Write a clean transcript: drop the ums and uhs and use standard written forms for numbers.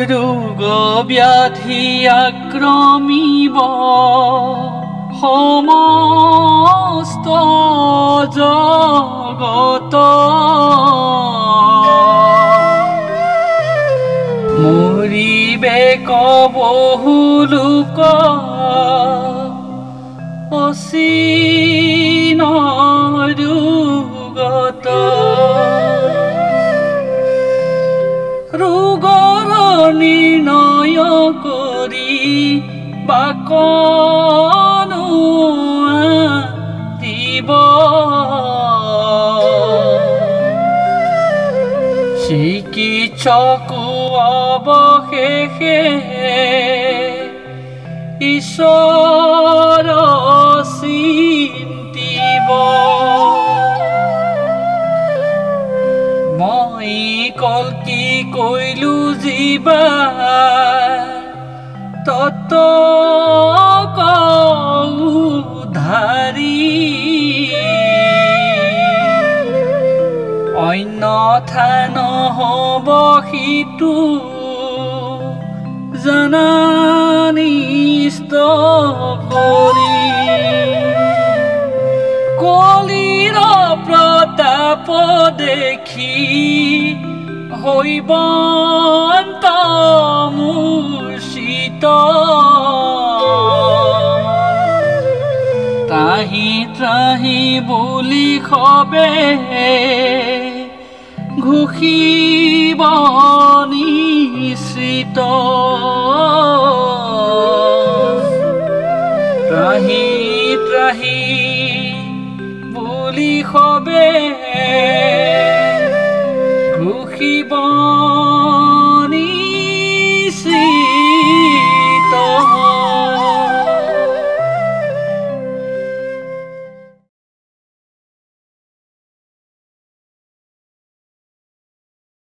ৰোগ ব্যাধি আক্ৰমিব সমস্ত জগত মৰিবে কবহু লোক অচিন ৰোগত ৰোগৰ নিৰ্ণয় কৰি বাকনো দিব চিকিৎসকো অৱশেষে ঈশ্বৰ চিন্তিব মই কল্কি কৈলো জীৱা তত উদ্ধাৰী অন্যথা নহব সিটো জানানিষ্ট কৰি কলিৰ প্ৰতাপ দেখি হৈবন্ত মূৰ্ছিত ত্ৰাহি ত্ৰাহি বুলি সবে ঘোষিব নিশ্চিত ত্ৰাহি ত্ৰাহি